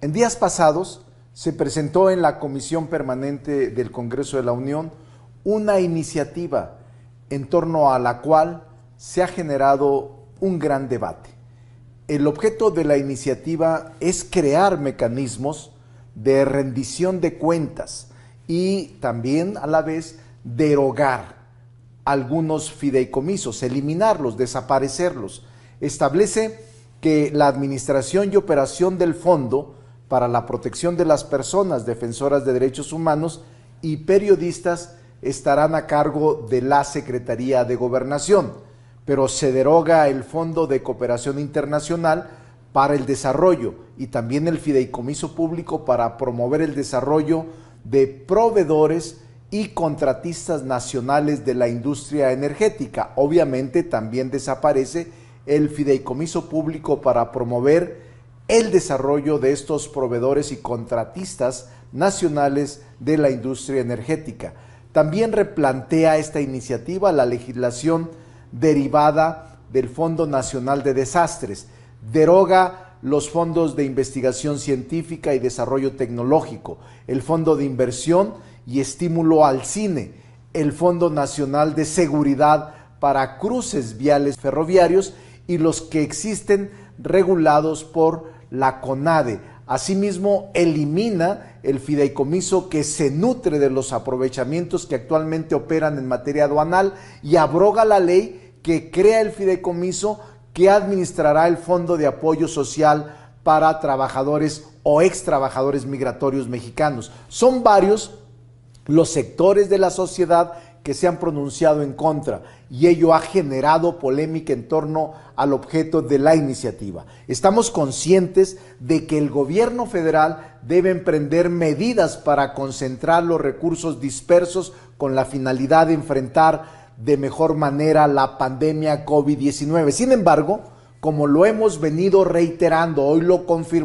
En días pasados se presentó en la Comisión Permanente del Congreso de la Unión una iniciativa en torno a la cual se ha generado un gran debate. El objeto de la iniciativa es crear mecanismos de rendición de cuentas y también a la vez derogar algunos fideicomisos, eliminarlos, desaparecerlos. Establece que la administración y operación del Fondo para la Protección de las Personas Defensoras de Derechos Humanos y periodistas estarán a cargo de la Secretaría de Gobernación, pero se deroga el Fondo de Cooperación Internacional para el Desarrollo y también el Fideicomiso Público para promover el desarrollo de proveedores y contratistas nacionales de la industria energética. Obviamente también desaparece el Fideicomiso Público para promover el desarrollo de estos proveedores y contratistas nacionales de la industria energética. También replantea esta iniciativa la legislación derivada del Fondo Nacional de Desastres, deroga los fondos de investigación científica y desarrollo tecnológico, el Fondo de Inversión y Estímulo al Cine, el Fondo Nacional de Seguridad para Cruces Viales Ferroviarios y los que existen regulados por la CONADE. Asimismo, elimina el fideicomiso que se nutre de los aprovechamientos que actualmente operan en materia aduanal y abroga la ley que crea el fideicomiso que administrará el Fondo de Apoyo Social para trabajadores o ex trabajadores migratorios mexicanos. Son varios los sectores de la sociedad que se han pronunciado en contra y ello ha generado polémica en torno al objeto de la iniciativa. Estamos conscientes de que el gobierno federal debe emprender medidas para concentrar los recursos dispersos con la finalidad de enfrentar de mejor manera la pandemia COVID-19. Sin embargo, como lo hemos venido reiterando, hoy lo confirmamos,